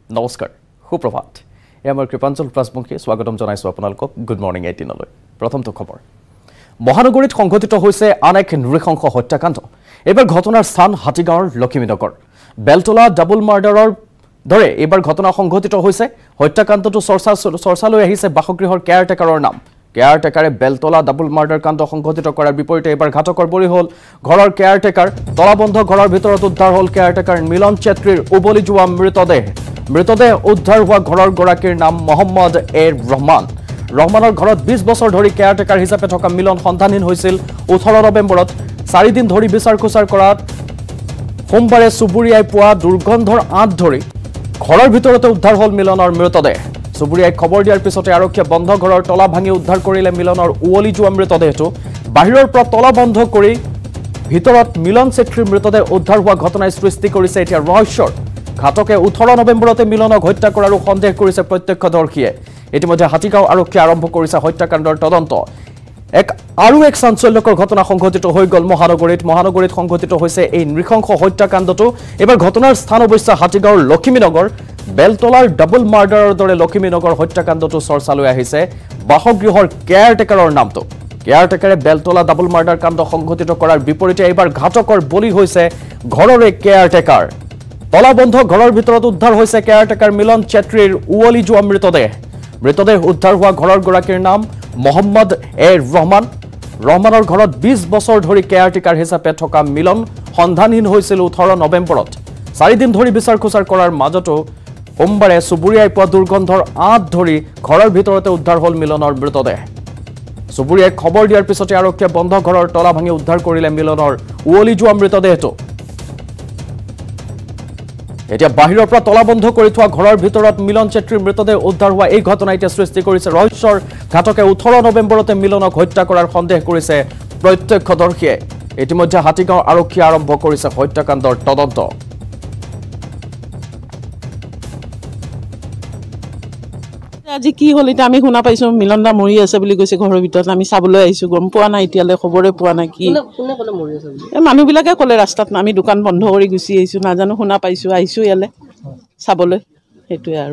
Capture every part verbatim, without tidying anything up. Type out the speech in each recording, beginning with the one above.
নমস্কাৰ সুপ্ৰভাত এ আমাৰ কৃপাঞ্চল প্ৰাসবংশী স্বাগতম জনাইছো আপোনালোকক গুড মৰ্নিং এইটিন লৈ প্ৰথমটো খবৰ মহানগৰীত সংঘটিত হৈছে আন এক নৃশংস হত্যাকাণ্ড এবাৰ ঘটনাৰ স্থান হাতীগাঁৱৰ লখিমীনগৰ বেলতলা ডাবল মাৰ্ডাৰৰ দৰে এবাৰ ঘটনা সংঘটিত হৈছে হত্যাকাণ্ডটো চৰ্চা চৰ্চালৈ আহিছে বাসগৃহৰ কেয়াৰটেকাৰৰ নাম কেয়াৰটেকাৰে বেলতলা ডাবল মাৰ্ডাৰ কাণ্ড সংঘটিত কৰাৰ বিপৰীতে এবাৰ ঘাতকৰ বলি হ'ল ঘৰৰ কেয়াৰটেকাৰ তলাবন্ধ ঘৰৰ ভিতৰত উদ্ধাৰ হ'ল কেয়াৰটেকাৰ মিলন চেত্ৰীৰ উবলি যোৱা মৃতদেহ মৃতদেহ উদ্ধাৰ হোৱা ঘৰৰ গৰাকীৰ নাম মহম্মদ এ ৰহমান ৰহমানৰ ঘৰত বিশ বছৰ ধৰি কেয়াৰটেকাৰ হিচাপে থকা মিলন সন্ধানহীন হৈছিল ওঠৰ নৱেম্বৰত চাৰি দিন ধৰি বিচাৰ খোচাৰ কৰাত সোমবাৰে চুবুৰীয়াই পোৱা দুৰ্গন্ধৰ আঁত ধৰি ঘৰৰ ভিতৰতে উদ্ধাৰ হ'ল মিলনৰ মৃতদেহ চুবুৰীয়াই খবৰ দিয়াৰ পিছতে আৰক্ষীয়ে বন্ধ ঘৰৰ তলা ভাঙি উদ্ধাৰ কৰিলে মিলনৰ উৱলি যোৱা মৃতদেহটো বাহিৰৰ পৰা তলা বন্ধ কৰি ভিতৰত মিলন চেত্ৰীৰ মৃতদেহ উদ্ধাৰ হোৱা ঘটনাই সৃষ্টি কৰিছে এতিয়া ৰহস্যৰ ঘাতকে ওঠৰ নৱেম্বৰতে মিলনক হত্যা কৰাৰো সন্দেহ কৰিছে প্ৰত্যক্ষদৰ্শীয়ে ইতিমধ্যে হাতীগাঁও আৰক্ষীয়ে আৰম্ভ কৰিছে হত্যাকাণ্ডৰ তদন্ত এক আৰু এক চাঞ্চল্যকৰ ঘটনা সংঘটিত হৈ গ'ল মহানগৰীত মহানগৰীত সংঘটিত হৈছে এই নৃশংস হত্যাকাণ্ডটো এবাৰ ঘটনাৰ স্থান অৱশ্যে হাতীগাঁৱৰ লখিমীনগৰ বেলতলাৰ ডাবল মাৰ্ডাৰৰ দৰে লখিমীনগৰ হত্যাকাণ্ডটো চৰ্চালৈ আহিছে বাসগৃহৰ কেয়াৰটেকাৰৰ নামটো কেয়াৰটেকাৰে বেলতলা ডাবল মাৰ্ডাৰ কাণ্ড সংঘটিত কৰাৰ বিপৰীতে এইবাৰ ঘাতকৰ বলি হৈছে ঘৰৰে কেয়াৰটেকাৰ তলাবন্ধ ঘৰৰ ভিতৰত উদ্ধাৰ হৈছে কেয়াৰটেকাৰ মিলন চেত্ৰীৰ উৱলি যোৱা মৃতদেহ মৃতদেহ উদ্ধাৰ হোৱা ঘৰৰ গৰাকীৰ নাম মহম্মদ এ ৰহমান ৰহমানৰ ঘৰত বিশ বছৰ ধৰি কেয়াৰটেকাৰ হিচাপে থকা মিলন সন্ধানহীন হৈছিল ওঠৰ নৱেম্বৰত চাৰিদিন ধৰি বিচাৰ খোচাৰ কৰাৰ মাজতো সোমবাৰে চুবুৰীয়াই পোৱা দুৰ্গন্ধৰ আঁত ধৰি ঘৰৰ ভিতৰতে উদ্ধাৰ হ'ল মিলনৰ মৃতদেহ চুবুৰীয়াই খবৰ দিয়াৰ পিছতে আৰক্ষীয়ে বন্ধ ঘৰৰ তলা ভাঙি উদ্ধাৰ কৰিলে মিলনৰ উৱলি যোৱা মৃতদেহটো এতিয়া বাহিৰৰ পৰা তলা বন্ধ কৰি থোৱা ঘৰৰ ভিতৰত মিলন চেত্ৰীৰ মৃতদেহ উদ্ধাৰ হোৱা এই ঘটনাই এতিয়া সৃষ্টি কৰিছে ৰহস্যৰ ঘাতকে ওঠৰ নৱেম্বৰতে মিলনক হত্যা কৰাৰ সন্দেহ কৰিছে প্ৰত্যক্ষদৰ্শীয়ে ইতিমধ্যে হাতীগাঁও আৰক্ষীয়ে আৰম্ভ কৰিছে হত্যাকাণ্ডৰ তদন্ত আজি কি হ'ল এটা আমি শুনা পাইছো মিলন দা মৰি আছে বুলি কৈছে ঘৰৰ ভিতৰত আমি চাবলৈ আহিছো গম পোৱা নাই এতিয়ালৈ খবৰে পোৱা নাই কি কোনে কোনে মৰি আছে বুলি এই মানুহবিলাকে ক'লে ৰাস্তাত আমি দোকান বন্ধ কৰি গুচি আহিছো নাজানো শুনা পাইছো আহিছো ইয়ালে চাবলৈ সেইটোৱে আৰু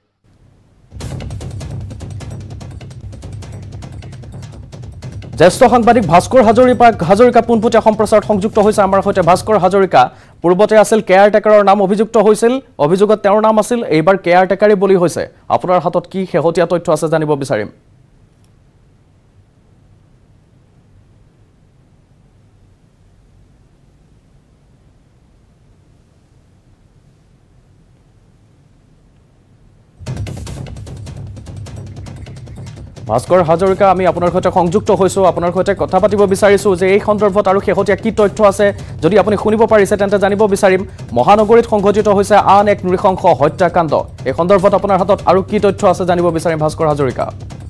জ্যেষ্ঠ সাংবাদিক ভাস্কৰ হাজৰিকা হাজৰিকা পোনপটীয়া সম্প্ৰচাৰত সংযুক্ত হৈছে আমাৰ সৈতে ভাস্কৰ হাজৰিকা পূৰ্বতে আছিল কেয়াৰটেকাৰৰ নাম অভিযুক্ত হৈছিল অভিযোগত তেওঁৰ নাম আছিল এইবাৰ কেয়াৰটেকাৰে বলি হৈছে আপোনাৰ হাতত কি শেহতীয়া তথ্য আছে জানিব বিচাৰিম ভাস্কৰ হাজৰিকা আমি আপোনাৰ সৈতে সংযুক্ত হৈছো আপোনাৰ সৈতে কথা পাতিব বিচাৰিছো যে এই সন্দৰ্ভত আৰু শেহতীয়া কি তথ্য আছে যদি আপুনি শুনিব পাৰিছে তেন্তে জানিব বিচাৰিম মহানগৰীত সংঘটিত হৈছে আন এক নৃশংস হত্যাকাণ্ড এই সন্দৰ্ভত আপোনাৰ হাতত আৰু কি তথ্য আছে জানিব বিচাৰিম ভাস্কৰ হাজৰিকা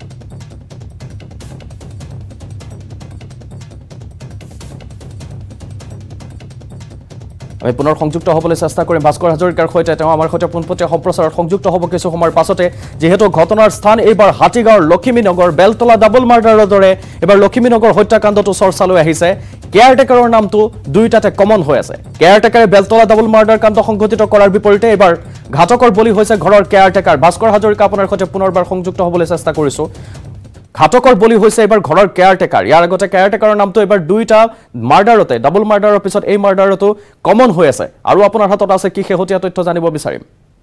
আমি পুনৰ সংযুক্ত হ'বলৈ চেষ্টা কৰিম ভাস্কৰ হাজৰিকাৰ সৈতে তেওঁ আমাৰ সৈতে পোনপটীয়া সম্প্ৰচাৰত সংযুক্ত হ'ব কিছু সময়ৰ পাছতে যিহেতু ঘটনাৰ স্থান এইবাৰ হাতীগাঁৱৰ লখিমীনগৰ বেলতলা ডাবল মাৰ্ডাৰৰ দৰে এইবাৰ লখিমীনগৰ হত্যাকাণ্ডটো চৰ্চালৈ আহিছে কেয়াৰটেকাৰৰ নামটো দুয়োটাতে কমন হৈ আছে কেয়াৰটেকাৰে বেলতলা ডাবল মাৰ্ডাৰ কাণ্ড সংঘটিত কৰাৰ বিপৰীতে এইবাৰ ঘাতকৰ বলি হৈছে ঘৰৰ কেয়াৰটেকাৰ ভাস্কৰ হাজৰিকা আপোনাৰ সৈতে পুনৰবাৰ সংযুক্ত হ'বলৈ চেষ্টা কৰিছো ঘাতকৰ বলি হৈছে এবাৰ ঘৰৰ কেয়াৰটেকাৰ ইয়াৰ আগতে কেয়াৰটেকাৰৰ নামটো এবাৰ দুইটা মাৰ্ডাৰতে ডাবল মাৰ্ডাৰৰ পিছত এই মাৰ্ডাৰটো কমন হৈ আছে আৰু আপোনাৰ হাতত আছে কি শেহতীয়া তথ্য জানিব বিচাৰিম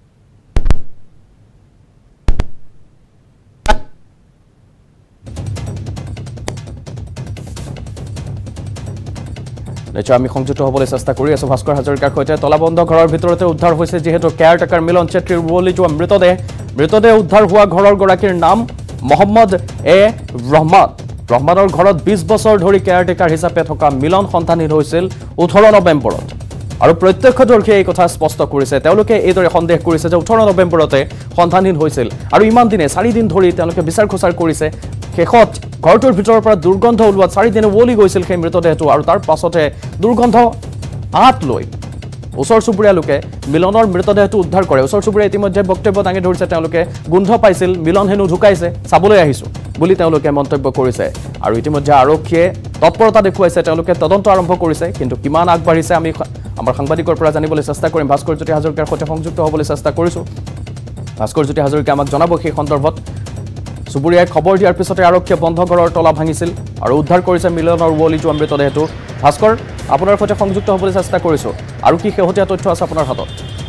নিশ্চয় আমি সংযুক্ত হ'বলৈ চেষ্টা কৰি আছো ভাস্কৰ হাজৰিকাৰ সৈতে তলাবন্ধ ঘৰৰ ভিতৰতে উদ্ধাৰ হৈছে যিহেতু কেয়াৰটেকাৰ মিলন চেত্ৰীৰ উৱলি যোৱা মৃতদেহ মৃতদেহ উদ্ধাৰ হোৱা ঘৰৰ গৰাকীৰ নাম মহম্মদ এ ৰহমান ৰহমানৰ ঘৰত বিশ বছৰ ধৰি কেয়াৰটেকাৰ হিচাপে থকা মিলন সন্ধানহীন হৈছিল ওঠৰ নৱেম্বৰত আৰু প্ৰত্যক্ষদৰ্শীয়ে এই কথা স্পষ্ট কৰিছে তেওঁলোকে এইদৰে সন্দেহ কৰিছে যে ওঠৰ নৱেম্বৰতে সন্ধানহীন হৈছিল আৰু ইমান দিনে চাৰিদিন ধৰি তেওঁলোকে বিচাৰ খোচাৰ কৰিছে শেষত ঘৰটোৰ ভিতৰৰ পৰা দুৰ্গন্ধ ওলোৱাত চাৰিদিনে উৱলি গৈছিল সেই মৃতদেহটো আৰু তাৰ পাছতে দুৰ্গন্ধ আঁত লৈ ওচৰ চুবুৰীয়া লোকে মিলনৰ মৃতদেহটো উদ্ধাৰ কৰে ওচৰ চুবুৰীয়া ইতিমধ্যে বক্তব্য দাঙি ধৰিছে তেওঁলোকে গোন্ধ পাইছিল মিলন হেনো ঢুকাইছে চাবলৈ আহিছো বুলি তেওঁলোকে মন্তব্য কৰিছে আৰু ইতিমধ্যে আৰক্ষীয়ে তৎপৰতা দেখুৱাইছে তেওঁলোকে তদন্ত আৰম্ভ কৰিছে কিন্তু কিমান আগবাঢ়িছে আমি আমাৰ সাংবাদিকৰ পৰা জানিবলৈ চেষ্টা কৰিম ভাস্কৰ জ্যোতি হাজৰিকাৰ সৈতে সংযুক্ত হ'বলৈ চেষ্টা কৰিছো ভাস্কৰ জ্যোতি হাজৰিকা আমাক জনাব সেই সন্দৰ্ভত চুবুৰীয়াই খবৰ দিয়াৰ পিছতে আৰক্ষীয়ে বন্ধ ঘৰৰ তলা ভাঙিছিল আৰু উদ্ধাৰ কৰিছে মিলনৰ ওৱলিটো মৃতদেহটো ভাস্কৰ আপোনাৰ সৈতে সংযুক্ত হ'বলৈ চেষ্টা কৰিছো আৰু কি শেহতীয়া তথ্য আছে আপোনাৰ হাতত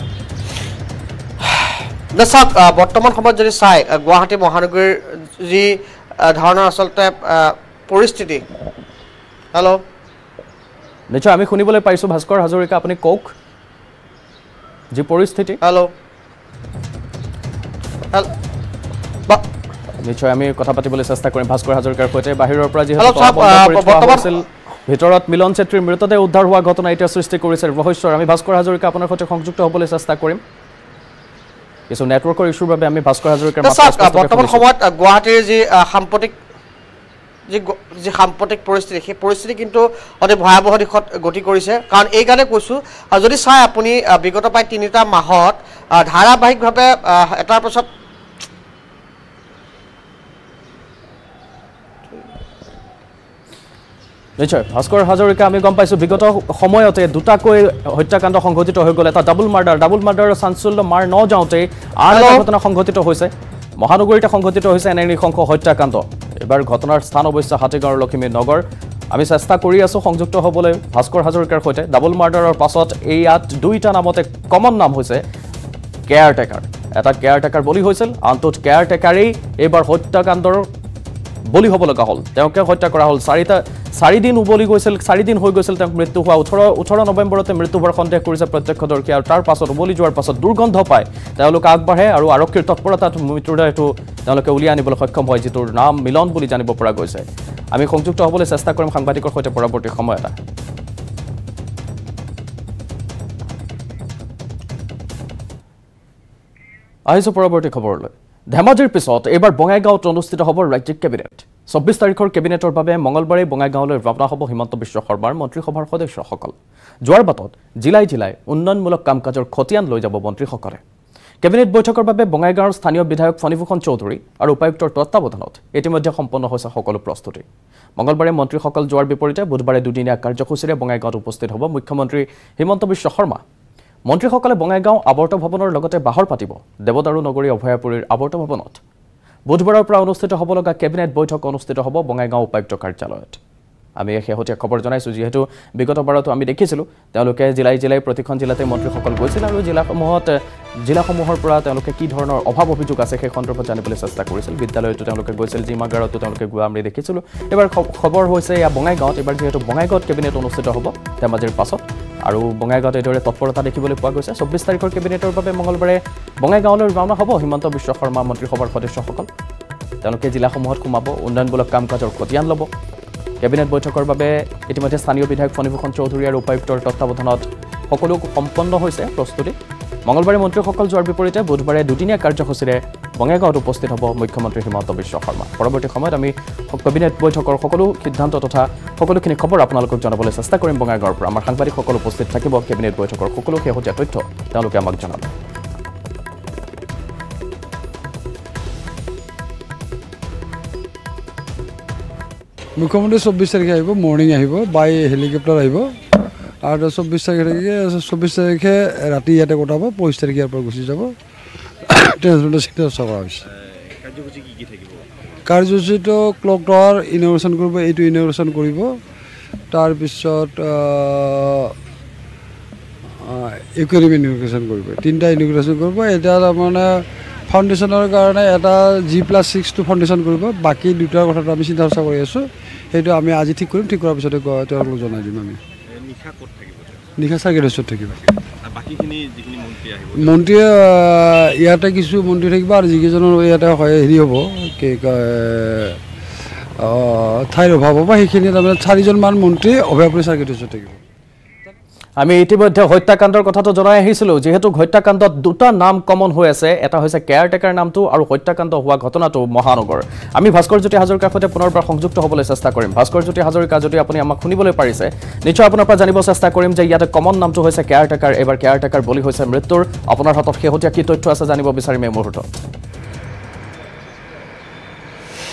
দৰ্শক বৰ্তমান সময়ত যদি চাই গুৱাহাটী মহানগৰীৰ যি ধৰণৰ আচলতে পৰিস্থিতি হেল্ল' নিশ্চয় আমি শুনিবলৈ পাইছো ভাস্কৰ হাজৰিকা আপুনি কওক যি পৰিস্থিতি হেল্ল' নিশ্চয় আমি কথা পাতিবলৈ চেষ্টা কৰিম ভাস্কৰ হাজৰিকাৰ সৈতে বাহিৰৰ পৰা যিহেতু ভিতৰত মিলন চেত্ৰীৰ মৃতদেহ উদ্ধাৰ হোৱা ঘটনা এতিয়া সৃষ্টি কৰিছে ৰহস্যৰ আমি ভাস্কৰ হাজৰিকা আপোনাৰ সৈতে সংযুক্ত হ'বলৈ চেষ্টা কৰিম কিছু নেটৱৰ্কৰ ইছ্যুৰ বাবে আমি ভাস্কৰ হাজৰিকাৰ বৰ্তমান সময়ত গুৱাহাটীৰ যি সাম্প্ৰতিক যি যি সাম্প্ৰতিক পৰিস্থিতি সেই পৰিস্থিতি কিন্তু অতি ভয়াৱহ দিশত গতি কৰিছে কাৰণ এইকাৰণে কৈছোঁ যদি চাই আপুনি বিগত প্ৰায় তিনিটা মাহত ধাৰাবাহিকভাৱে এটাৰ পাছত নিশ্চয় ভাস্কৰ হাজৰিকা আমি গম পাইছোঁ বিগত সময়তে দুটাকৈ হত্যাকাণ্ড সংঘটিত হৈ গ'ল এটা ডাবল মাৰ্ডাৰ ডাবল মাৰ্ডাৰৰ চাঞ্চল্য মাৰ ন যাওঁতে আন এটা ঘটনা সংঘটিত হৈছে মহানগৰীতে সংঘটিত হৈছে এনে নৃশংস হত্যাকাণ্ড এবাৰ ঘটনাৰ স্থান অৱশ্যে হাতীগাঁৱৰ লখিমী নগৰ আমি চেষ্টা কৰি আছোঁ সংযুক্ত হ'বলৈ ভাস্কৰ হাজৰিকাৰ সৈতে ডাবল মাৰ্ডাৰৰ পাছত এই ইয়াত দুইটা নামতে কমন নাম হৈছে কেয়াৰ টেকাৰ এটা কেয়াৰ টেকাৰ বলি হৈছিল আনটোত কেয়াৰ টেকাৰেই এইবাৰ হত্যাকাণ্ডৰ বলি হ'ব লগা হ'ল তেওঁকে হত্যা কৰা হ'ল চাৰিটা চাৰিদিন উবলি গৈছিল চাৰিদিন হৈ গৈছিল তেওঁক মৃত্যু হোৱা ওঠৰ ওঠৰ নৱেম্বৰতে মৃত্যু হোৱাৰ সন্দেহ কৰিছে প্ৰত্যক্ষদৰ্শী আৰু তাৰ পাছত উবলি যোৱাৰ পাছত দুৰ্গন্ধ পায় তেওঁলোকে আগবাঢ়ে আৰু আৰক্ষীৰ তৎপৰতাত মৃত্যুদেহটো তেওঁলোকে উলিয়াই আনিবলৈ সক্ষম হয় যিটোৰ নাম মিলন বুলি জানিব পৰা গৈছে আমি সংযুক্ত হ'বলৈ চেষ্টা কৰিম সাংবাদিকৰ সৈতে পৰৱৰ্তী সময় এটা আহিছোঁ পৰৱৰ্তী খবৰলৈ ধেমাজিৰ পিছত এইবাৰ বঙাইগাঁৱত অনুষ্ঠিত হ'ব ৰাজ্যিক কেবিনেট চৌব্বিছ তাৰিখৰ কেবিনেটৰ বাবে মঙলবাৰে বঙাইগাঁৱলৈ ৰাওনা হ'ব হিমন্ত বিশ্ব শৰ্মাৰ মন্ত্ৰীসভাৰ সদস্যসকল যোৱাৰ বাটত জিলাই জিলাই উন্নয়নমূলক কাম কাজৰ খতিয়ান লৈ যাব মন্ত্ৰীসকলে কেবিনেট বৈঠকৰ বাবে বঙাইগাঁৱৰ স্থানীয় বিধায়ক ফণীভূষণ চৌধুৰী আৰু উপায়ুক্তৰ তত্বাৱধানত ইতিমধ্যে সম্পন্ন হৈছে সকলো প্ৰস্তুতি মঙলবাৰে মন্ত্ৰীসকল যোৱাৰ বিপৰীতে বুধবাৰে দুদিনীয়া কাৰ্যসূচীৰে বঙাইগাঁৱত উপস্থিত হ'ব মুখ্যমন্ত্ৰী হিমন্ত বিশ্ব শৰ্মা মন্ত্ৰীসকলে বঙাইগাঁও আৱৰ্ত ভৱনৰ লগতে বাহৰ পাতিব দেৱদাৰু নগৰী অভয়াপুৰীৰ আৱৰ্ত ভৱনত বুধবাৰৰ পৰা অনুষ্ঠিত হ'ব লগা কেবিনেট বৈঠক অনুষ্ঠিত হ'ব বঙাইগাঁও উপায়ুক্ত কাৰ্যালয়ত আমি এই শেহতীয়া খবৰ জনাইছোঁ যিহেতু বিগত বাৰতো আমি দেখিছিলোঁ তেওঁলোকে জিলাই জিলাই প্ৰতিখন জিলাতে মন্ত্ৰীসকল গৈছিল আৰু জিলাসমূহত জিলাসমূহৰ পৰা তেওঁলোকে কি ধৰণৰ অভাৱ অভিযোগ আছে সেই সন্দৰ্ভত জানিবলৈ চেষ্টা কৰিছিল বিদ্যালয়তো তেওঁলোকে গৈছিল জিমাগাৰতো তেওঁলোকে গোৱা আমি দেখিছিলোঁ এবাৰ খবৰ হৈছে এয়া বঙাইগাঁৱত এবাৰ যিহেতু বঙাইগাঁৱত কেবিনেট অনুষ্ঠিত হ'ব ধেমাজিৰ পাছত আৰু বঙাইগাঁৱত এইদৰে তৎপৰতা দেখিবলৈ পোৱা গৈছে চৌব্বিছ তাৰিখৰ কেবিনেটৰ বাবে মঙলবাৰে বঙাইগাঁৱলৈ ৰাওনা হ'ব হিমন্ত বিশ্ব শৰ্মা মন্ত্ৰীসভাৰ সদস্যসকল তেওঁলোকে জিলাসমূহত সোমাব উন্নয়নমূলক কাম কাজৰ খতিয়ান ল'ব কেবিনেট বৈঠকৰ বাবে ইতিমধ্যে স্থানীয় বিধায়ক ফণীভূষণ চৌধুৰী আৰু উপায়ুক্তৰ তত্বাৱধানত সকলো সম্পন্ন হৈছে প্ৰস্তুতি মঙলবাৰে মন্ত্ৰীসকল যোৱাৰ বিপৰীতে বুধবাৰে দুদিনীয়া কাৰ্যসূচীৰে বঙাইগাঁৱত উপস্থিত হ'ব মুখ্যমন্ত্ৰী হিমন্ত বিশ্ব শৰ্মা পৰৱৰ্তী সময়ত আমি কেবিনেট বৈঠকৰ সকলো সিদ্ধান্ত তথা সকলোখিনি খবৰ আপোনালোকক জনাবলৈ চেষ্টা কৰিম বঙাইগাঁৱৰ পৰা আমাৰ সাংবাদিকসকল উপস্থিত থাকিব কেবিনেট বৈঠকৰ সকলো শেহতীয়া তথ্য তেওঁলোকে আমাক জনাব মুখ্যমন্ত্ৰী চৌব্বিছ তাৰিখে আহিব মৰ্ণিং আহিব বাই হেলিকপ্টাৰ আহিব আৰু চৌব্বিছ তাৰিখে চৌব্বিছ তাৰিখে ৰাতি ইয়াতে কটাব পঁচিছ তাৰিখে ইয়াৰ পৰা গুচি যাব ট্ৰেন্সপৰ্টৰ চিষ্টেম কৰা হৈছে কাৰ্যসূচীটো ক্লক টাৱাৰ ইনগ্ৰেশ্যন কৰিব এইটো ইনগ্ৰেশ্যন কৰিব তাৰপিছত একুৱেৰিয়াম ইনগ্ৰেশ্যন কৰিব তিনিটা ইনগ্ৰেশ্যন কৰিব এটা তাৰমানে ফাউণ্ডেশ্যনৰ কাৰণে এটা জি প্লাছ ছিক্সটো ফাউণ্ডেশ্যন কৰিব বাকী দুটাৰ কথাটো আমি চিন্তা চৰ্চা কৰি আছোঁ সেইটো আমি আজি ঠিক কৰিম ঠিক কৰাৰ পিছতে তেওঁলোকক জনাই দিম আমি নিশা চাৰ্কিটেছত থাকিব মন্ত্ৰীয়ে ইয়াতে কিছু মন্ত্ৰী থাকিব আৰু যিকেইজনৰ ইয়াতে হেৰি হ'ব কি কয় ঠাইৰ অভাৱ হ'ব সেইখিনি তাৰমানে চাৰিজনমান মন্ত্ৰী অভয়াপুৰী চাৰ্কিটেছত থাকিব আমি ইতিমধ্যে হত্যাকাণ্ডৰ কথাটো জনাই আহিছিলোঁ যেহেতু হত্যাকাণ্ডত দুটা নাম কমন হৈ আছে এটা হৈছে কেয়াৰ টেকাৰ নামটো আৰু হত্যাকাণ্ড হোৱা ঘটনাটো মহানগৰ আমি ভাস্কৰ জ্যোতি হাজৰিকাৰ সৈতে পুনৰবাৰ সংযুক্ত হ'বলৈ চেষ্টা কৰিম ভাস্কৰ জ্যোতি হাজৰিকা যদি আপুনি আমাক শুনিবলৈ পাৰিছে নিশ্চয় আপোনাৰ পৰা জানিব চেষ্টা কৰিম যে ইয়াতে কমন নামটো হৈছে কেয়াৰ টেকাৰ এবাৰ কেয়াৰ টেকাৰ বলি হৈছে মৃত্যুৰ আপোনাৰ হাতত শেহতীয়া কি তথ্য আছে জানিব বিচাৰিম এই মুহূৰ্তত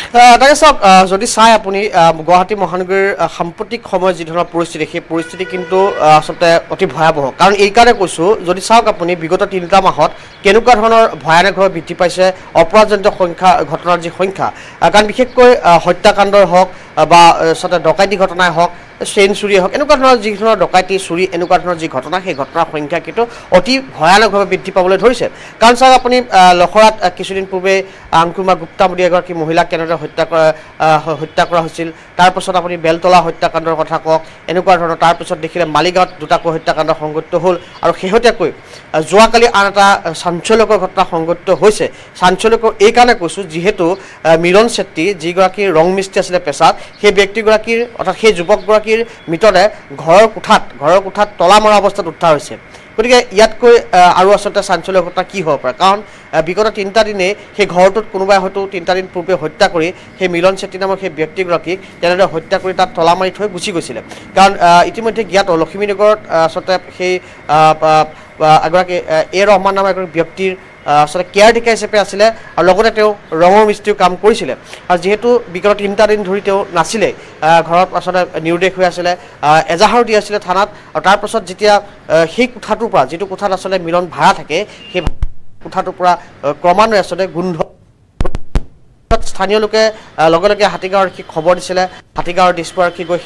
তাকে চাওক যদি চাই আপুনি গুৱাহাটী মহানগৰীৰ সাম্প্ৰতিক সময়ত যি ধৰণৰ পৰিস্থিতি সেই পৰিস্থিতি কিন্তু আচলতে অতি ভয়াৱহ কাৰণ এই কাৰণে কৈছোঁ যদি চাওক আপুনি বিগত তিনিটা মাহত কেনেকুৱা ধৰণৰ ভয়ানকভাৱে বৃদ্ধি পাইছে অপৰাধজনিত সংখ্যা ঘটনাৰ যি সংখ্যা কাৰণ বিশেষকৈ হত্যাকাণ্ডই হওক বা আচলতে ডকাইতি ঘটনাই হওক চেইন চুৰিয়ে হওক এনেকুৱা ধৰণৰ যি ধৰণৰ ডকাইতি চুৰি এনেকুৱা ধৰণৰ যি ঘটনা সেই ঘটনাৰ সংখ্যা কিন্তু অতি ভয়ানকভাৱে বৃদ্ধি পাবলৈ ধৰিছে কাৰণ চাওক আপুনি লখৰাত কিছুদিন পূৰ্বে আংকুমা গুপ্তা বুলি এগৰাকী মহিলাক কেনেদৰে হত্যা কৰা হত্যা কৰা হৈছিল তাৰপাছত আপুনি বেলতলা হত্যাকাণ্ডৰ কথা কওক এনেকুৱা ধৰণৰ তাৰপিছত দেখিলে মালিগাঁৱত দুটাকৈ হত্যাকাণ্ড সংঘটিত হ'ল আৰু শেহতীয়াকৈ যোৱাকালি আন এটা চাঞ্চল্যকৰ ঘটনা সংঘটিত হৈছে চাঞ্চল্যকৰ এই কাৰণে কৈছোঁ যিহেতু মিলন চেত্ৰী যিগৰাকী ৰং মিস্ত্ৰী আছিলে পেছাত সেই ব্যক্তিগৰাকীৰ অৰ্থাৎ সেই যুৱকগৰাকীৰ মৃতদেহ ঘৰৰ কোঠাত ঘৰৰ কোঠাত তলা মৰা অৱস্থাত উদ্ধাৰ হৈছে গতিকে ইয়াতকৈ আৰু আচলতে চাঞ্চল্যকৰ ঘটনা কি হ'ব পাৰে কাৰণ বিগত তিনিটা দিনে সেই ঘৰটোত কোনোবাই হয়তো তিনিটা দিন পূৰ্বে হত্যা কৰি সেই মিলন চেত্ৰী নামৰ সেই ব্যক্তিগৰাকীক তেনেদৰে হত্যা কৰি তাত তলা মাৰি থৈ গুচি গৈছিলে কাৰণ ইতিমধ্যে জ্ঞাত লক্ষ্মীনগৰত আচলতে সেই এগৰাকী এ ৰহমান নামৰ এগৰাকী ব্যক্তিৰ আচলতে কেয়াৰ টেকাৰ হিচাপে আছিলে আৰু লগতে তেওঁ ৰঙৰ মিস্ত্ৰীও কাম কৰিছিলে আৰু যিহেতু বিগত তিনিটা দিন ধৰি তেওঁ নাছিলে ঘৰত আচলতে নিৰুদ্দেশ হৈ আছিলে এজাহাৰো দি আছিলে থানাত আৰু তাৰপাছত যেতিয়া সেই কোঠাটোৰ পৰা যিটো কোঠাত আচলতে মিলন ভাড়া থাকে সেই কোঠাটোৰ পৰা ক্ৰমান্বয়ে আচলতে গোন্ধ স্থানীয় লোকে লগে লগে হাতীগাঁও আৰক্ষীক খবৰ দিছিলে হাতীগাঁৱৰ ডিছপুৰ আৰক্ষী গৈ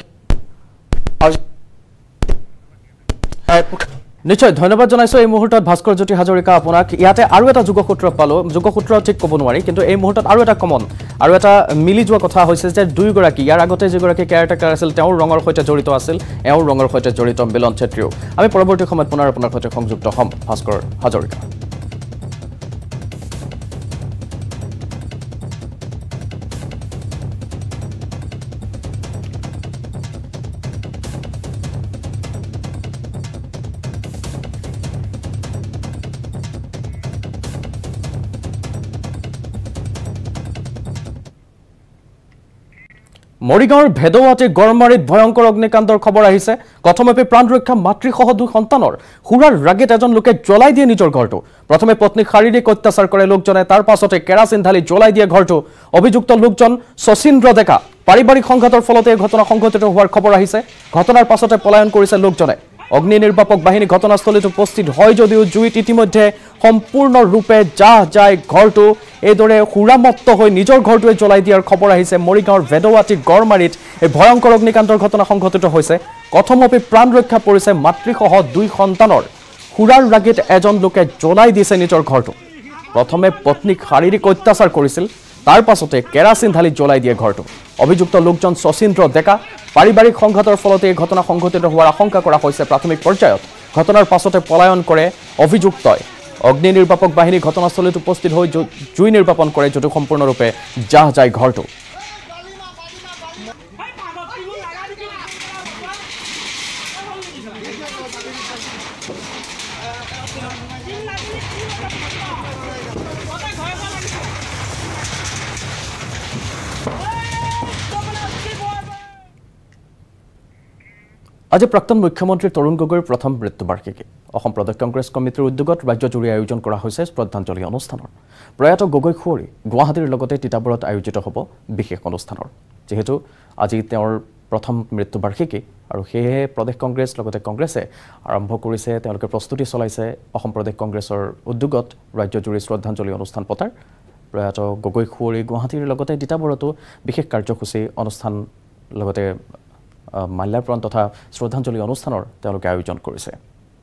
নিশ্চয় ধন্যবাদ জনাইছো এই মুহূৰ্তত ভাস্কৰ জ্যোতি হাজৰিকা আপোনাক ইয়াতে আৰু এটা যোগসূত্ৰ পালো যোগসূত্ৰ ঠিক ক'ব নোৱাৰি কিন্তু এই মুহূৰ্তত আৰু এটা কমন আৰু এটা মিলি যোৱা কথা হৈছে যে দুইগৰাকী ইয়াৰ আগতে যিগৰাকী কেয়াৰটেকাৰ আছিল তেওঁৰ ৰঙৰ সৈতে জড়িত আছিল এওঁৰ ৰঙৰ সৈতে জড়িত মিলন চেত্ৰীও আমি পৰৱৰ্তী সময়ত পুনৰ আপোনাৰ সৈতে সংযুক্ত হ'ম ভাস্কৰ হাজৰিকা মৰিগাঁৱৰ ভেদৱাটী গড়মাৰীত ভয়ংকৰ অগ্নিকাণ্ডৰ খবৰ আহিছে কথমপি প্ৰাণ ৰক্ষা মাতৃসহ দুই সন্তানৰ হুৰাৰ ৰাগিত এজন লোকে জ্বলাই দিয়ে নিজৰ ঘৰটো প্ৰথমে পত্নীক শাৰীৰিক অত্যাচাৰ কৰে লোকজনে তাৰ পাছতে কেৰাচিন ঢালি জ্বলাই দিয়ে ঘৰটো অভিযুক্ত লোকজন শচীন্দ্ৰ ডেকা পাৰিবাৰিক সংঘাতৰ ফলতে এই ঘটনা সংঘটিত হোৱাৰ খবৰ আহিছে ঘটনাৰ পাছতে পলায়ন কৰিছে লোকজনে অগ্নি নিৰ্বাপক বাহিনী ঘটনাস্থলীত উপস্থিত হয় যদিও জুইত ইতিমধ্যে সম্পূৰ্ণৰূপে জাহ যায় ঘৰটো এইদৰে হুৰামত্ত হৈ নিজৰ ঘৰটোৱে জ্বলাই দিয়াৰ খবৰ আহিছে মৰিগাঁৱৰ ভেদৱাটী গড়মাৰীত এই ভয়ংকৰ অগ্নিকাণ্ডৰ ঘটনা সংঘটিত হৈছে কথমপি প্ৰাণ ৰক্ষা পৰিছে মাতৃসহ দুই সন্তানৰ হুৰাৰ ৰাগিত এজন লোকে জ্বলাই দিছে নিজৰ ঘৰটো প্ৰথমে পত্নীক শাৰীৰিক অত্যাচাৰ কৰিছিল তাৰ পাছতে কেৰাচিন ঢালি জ্বলাই দিয়ে ঘৰটো অভিযুক্ত লোকজন শচীন্দ্ৰ ডেকা পাৰিবাৰিক সংঘাতৰ ফলতে এই ঘটনা সংঘটিত হোৱাৰ আশংকা কৰা হৈছে প্ৰাথমিক পৰ্যায়ত ঘটনাৰ পাছতে পলায়ন কৰে অভিযুক্তই অগ্নি নিৰ্বাপক বাহিনী ঘটনাস্থলীত উপস্থিত হৈ জুই নিৰ্বাপন কৰে যদিও সম্পূৰ্ণৰূপে জাহ যায় ঘৰটো আজি প্ৰাক্তন মুখ্যমন্ত্ৰী তৰুণ গগৈৰ প্ৰথম মৃত্যুবাৰ্ষিকী অসম প্ৰদেশ কংগ্ৰেছ কমিটিৰ উদ্যোগত ৰাজ্যজুৰি আয়োজন কৰা হৈছে শ্ৰদ্ধাঞ্জলি অনুষ্ঠানৰ প্ৰয়াত গগৈ খুৱৰী গুৱাহাটীৰ লগতে তিতাবৰত আয়োজিত হ'ব বিশেষ অনুষ্ঠানৰ যেহেতু আজি তেওঁৰ প্ৰথম মৃত্যুবাৰ্ষিকী আৰু সেয়েহে প্ৰদেশ কংগ্ৰেছ লগতে কংগ্ৰেছে আৰম্ভ কৰিছে তেওঁলোকে প্ৰস্তুতি চলাইছে অসম প্ৰদেশ কংগ্ৰেছৰ উদ্যোগত ৰাজ্যজুৰি শ্ৰদ্ধাঞ্জলি অনুষ্ঠান পতাৰ প্ৰয়াত গগৈ খুৱৰী গুৱাহাটীৰ লগতে তিতাবৰতো বিশেষ কাৰ্যসূচী অনুষ্ঠান লগতে মাল্যাৰ্পণ তথা শ্ৰদ্ধাঞ্জলি অনুষ্ঠানৰ তেওঁলোকে আয়োজন কৰিছে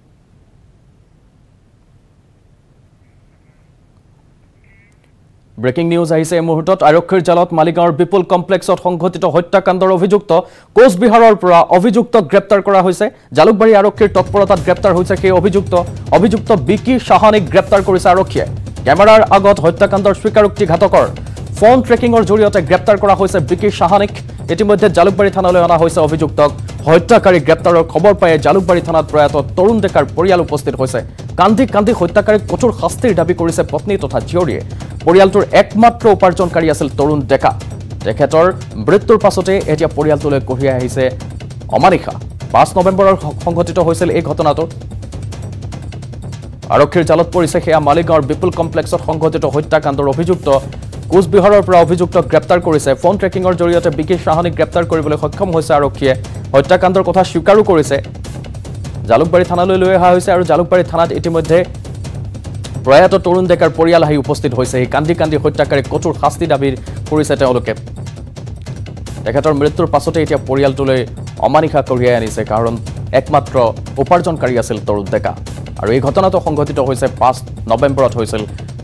ব্ৰেকিং নিউজ আহিছে এই মুহূৰ্তত আৰক্ষীৰ জালত মালিগাঁৱৰ বিপুল কমপ্লেক্সত সংঘটিত হত্যাকাণ্ডৰ অভিযুক্ত কোচবিহাৰৰ পৰা অভিযুক্তক গ্ৰেপ্তাৰ কৰা হৈছে জালুকবাৰী আৰক্ষীৰ তৎপৰতাত গ্ৰেপ্তাৰ হৈছে সেই অভিযুক্ত অভিযুক্ত বিকি সাহানিক গ্ৰেপ্তাৰ কৰিছে আৰক্ষীয়ে কেমেৰাৰ আগত হত্যাকাণ্ডৰ স্বীকাৰোক্তি ঘাতকৰ ফোন ট্ৰেকিংৰ জৰিয়তে গ্ৰেপ্তাৰ কৰা হৈছে বিকি সাহানিক ইতিমধ্যে জালুকবাৰী থানালৈ অনা হৈছে অভিযুক্তক হত্যাকাৰী গ্ৰেপ্তাৰৰ খবৰ পাই জালুকবাৰী থানাত প্ৰয়াত তৰুণ ডেকাৰ পৰিয়াল উপস্থিত হৈছে কান্দি কান্দি হত্যাকাৰীক কঠোৰ শাস্তিৰ দাবী কৰিছে পত্নী তথা জীয়ৰীয়ে পৰিয়ালটোৰ একমাত্ৰ উপাৰ্জনকাৰী আছিল তৰুণ ডেকা তেখেতৰ মৃত্যুৰ পাছতে এতিয়া পৰিয়ালটোলৈ কঢ়িয়াই আহিছে অমানিশা পাঁচ নৱেম্বৰৰ সংঘটিত হৈছিল এই ঘটনাটো আৰক্ষীৰ জালত পৰিছে সেয়া মালিগাঁৱৰ বিপুল কমপ্লেক্সত সংঘটিত হত্যাকাণ্ডৰ অভিযুক্ত কোচবিহাৰৰ পৰা অভিযুক্তক গ্ৰেপ্তাৰ কৰিছে ফোন ট্ৰেকিংৰ জৰিয়তে বিকি সাহানীক গ্ৰেপ্তাৰ কৰিবলৈ সক্ষম হৈছে আৰক্ষীয়ে হত্যাকাণ্ডৰ কথা স্বীকাৰো কৰিছে জালুকবাৰী থানালৈ লৈ অহা হৈছে আৰু জালুকবাৰী থানাত ইতিমধ্যে প্ৰয়াত তৰুণ ডেকাৰ পৰিয়াল আহি উপস্থিত হৈছে এই কান্দি কান্দি হত্যাকাৰীক কঠোৰ শাস্তি দাবী কৰিছে তেওঁলোকে তেখেতৰ মৃত্যুৰ পাছতে এতিয়া পৰিয়ালটোলৈ অমানিশা কঢ়িয়াই আনিছে কাৰণ একমাত্ৰ উপাৰ্জনকাৰী আছিল তৰুণ ডেকা আৰু এই ঘটনাটো সংঘটিত হৈছে পাঁচ নৱেম্বৰত হৈছিল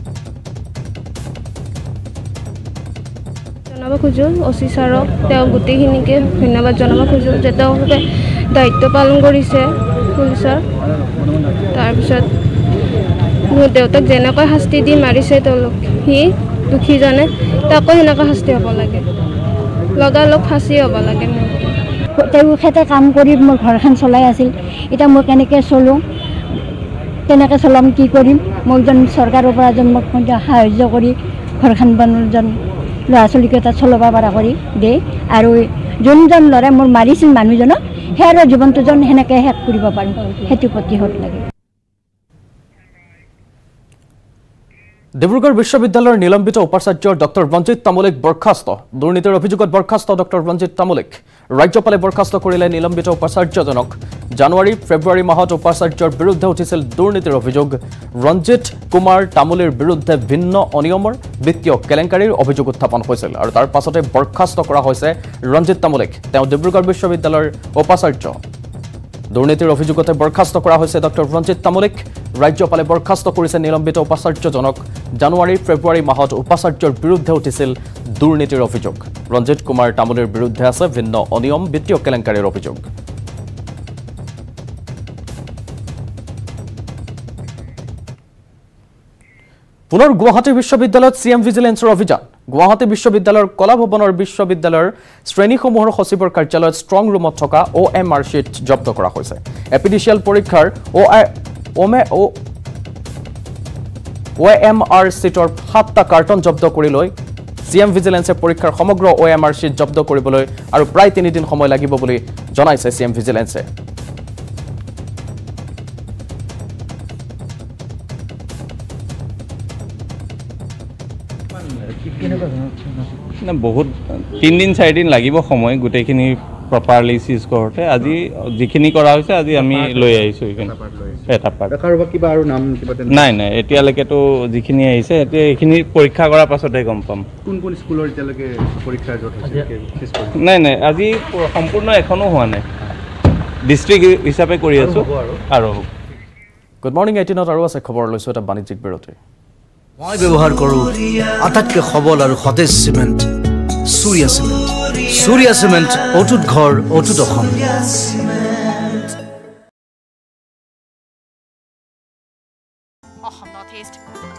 জনাব খোজো অচি ছাৰক তেওঁ গোটেইখিনিকে ধন্যবাদ জনাব খোজো যে তেওঁলোকে দায়িত্ব পালন কৰিছে পুলিচৰ তাৰপিছত মোৰ দেউতাক যেনেকৈ শাস্তি দি মাৰিছে তেওঁলোক সি দুখীজনে তাকো সেনেকৈ শাস্তি হ'ব লাগে লগালগ ফাঁচি হ'ব লাগে তেখেতে কাম কৰি মোৰ ঘৰখন চলাই আছিল এতিয়া মই কেনেকৈ চলোঁ কেনেকৈ চলাম কি কৰিম মই যেন চৰকাৰৰ পৰা যেন মোক সাহায্য কৰি ঘৰখন যেন ল'ৰা ছোৱালীকেইটা চলাব পৰা কৰি দিয়ে আৰু যোনজন ল'ৰাই মোৰ মাৰিছিল মানুহজনক সেয়াৰ জীৱনটো যেন সেনেকৈ শেষ কৰিব পাৰোঁ সেইটো প্ৰতিশোধ লাগে ডিব্ৰুগড় বিশ্ববিদ্যালয়ৰ নিলম্বিত উপাচাৰ্য ডক্টৰ ৰঞ্জিত তামুলীক বৰ্খাস্ত দুৰ্নীতিৰ অভিযোগত বৰ্খাস্ত ডক্টৰ ৰঞ্জিত তামুলীক ৰাজ্যপালে বৰ্খাস্ত কৰিলে নিলম্বিত উপাচাৰ্যজনক জানুৱাৰী ফেব্ৰুৱাৰী মাহত উপাচাৰ্যৰ বিৰুদ্ধে উঠিছিল দুৰ্নীতিৰ অভিযোগ ৰঞ্জিত কুমাৰ তামুলীৰ বিৰুদ্ধে ভিন্ন অনিয়মৰ বিত্তীয় কেলেংকাৰীৰ অভিযোগ উত্থাপন হৈছিল আৰু তাৰ পাছতে বৰ্খাস্ত কৰা হৈছে ৰঞ্জিত তামুলীক তেওঁ ডিব্ৰুগড় বিশ্ববিদ্যালয়ৰ উপাচাৰ্য দুৰ্নীতিৰ অভিযোগতে বৰ্খাস্ত কৰা হৈছে ডক্টৰ ৰঞ্জিত তামুলীক ৰাজ্যপালে বৰ্খাস্ত কৰিছে নিলম্বিত উপাচাৰ্যজনক জানুৱাৰী ফেব্ৰুৱাৰী মাহত উপাচাৰ্যৰ বিৰুদ্ধে উঠিছিল দুৰ্নীতিৰ অভিযোগ ৰঞ্জিত কুমাৰ তামুলীৰ বিৰুদ্ধে আছে ভিন্ন অনিয়ম বিত্তীয় কেলেংকাৰীৰ অভিযোগ পুনৰ গুৱাহাটী বিশ্ববিদ্যালয়ত চিএম ভিজিলেন্সৰ অভিযান গুৱাহাটী বিশ্ববিদ্যালয়ৰ কলা ভৱনৰ বিশ্ববিদ্যালয়ৰ শ্ৰেণীসমূহৰ সচিবৰ কাৰ্যালয়ত ষ্ট্ৰং ৰুমত থকা অ এম আৰ চিট জব্দ কৰা হৈছে এপিডিচিএল পৰীক্ষাৰ অ অ এম আৰ চিটৰ সাতটা কাৰ্টন জব্দ কৰি লৈ চিএম ভিজিলেন্সে পৰীক্ষাৰ সমগ্ৰ অ এম আৰ চিট জব্দ কৰিবলৈ আৰু প্ৰায় তিনিদিন সময় লাগিব বুলি জনাইছে চিএম ভিজিলেন্সে না বহুত তিনিদিন চাৰিদিন লাগিব সময় গোটেইখিনি প্ৰপাৰলি চিজ কৰোঁতে আজি যিখিনি কৰা হৈছে আজি আমি লৈ আহিছোঁ এটা পাৰ্ট কিবা আৰু নাম নাই নাই এতিয়ালৈকেতো যিখিনি আহিছে এতিয়া এইখিনি পৰীক্ষা কৰাৰ পাছতহে গম পাম কোন কোন স্কুলৰ এতিয়ালৈকে পৰীক্ষা নাই নাই আজি সম্পূৰ্ণ এখনো হোৱা নাই ডিষ্ট্ৰিক্ট হিচাপে কৰি আছোঁ আৰু গুড মৰ্ণিং এইটিনত আৰু আছে খবৰ লৈছোঁ এটা বাণিজ্যিক বিৰতি মই ব্যৱহাৰ কৰোঁ আটাইতকৈ সবল আৰু সতেজ cement Surya cement Surya cement অটুট ঘৰ অটুট অসম Assam Northeast.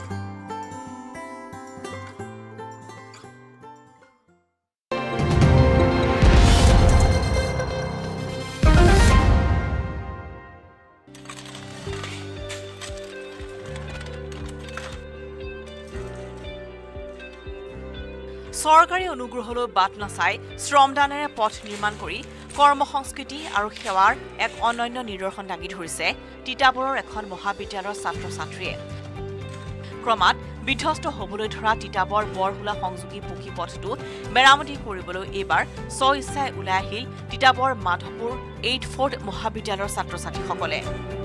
চৰকাৰী অনুগ্ৰহলৈ বাট নাচাই শ্ৰমদানেৰে পথ নিৰ্মাণ কৰি কৰ্মসংস্কৃতি আৰু সেৱাৰ এক অনন্য নিদৰ্শন দাঙি ধৰিছে তিতাবৰৰ এখন মহাবিদ্যালয়ৰ ছাত্ৰ ছাত্ৰীয়ে ক্ৰমাৎ বিধ্বস্ত হ'বলৈ ধৰা তিতাবৰ বৰহুলা সংযোগী পকী পথটো মেৰামতি কৰিবলৈ এইবাৰ স্ব ইচ্ছাই ওলাই আহিল তিতাবৰ মাধৱপুৰ এইট ফ'ৰ্ড মহাবিদ্যালয়ৰ ছাত্ৰ ছাত্ৰীসকলে